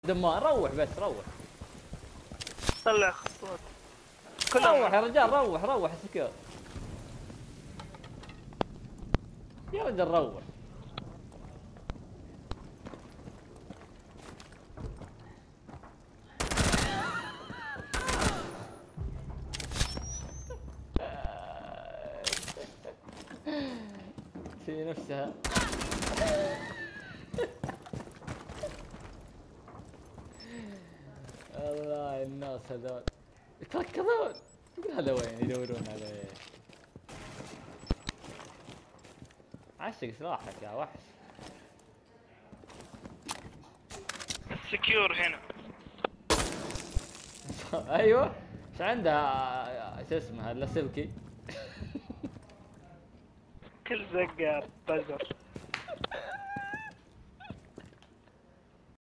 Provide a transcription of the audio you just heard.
دمار روح بس روح. طلع خطوات روح يا رجال روح روح سكيور. يا رجال روح. في نفسها. الله الناس هذول يتركضون. تقول هذا وين يدورون عليه. عشق سلاحك يا وحش. السكيور هنا. ايوه ايش عندها شو اسمها اللاسلكي. كل زقة بزر.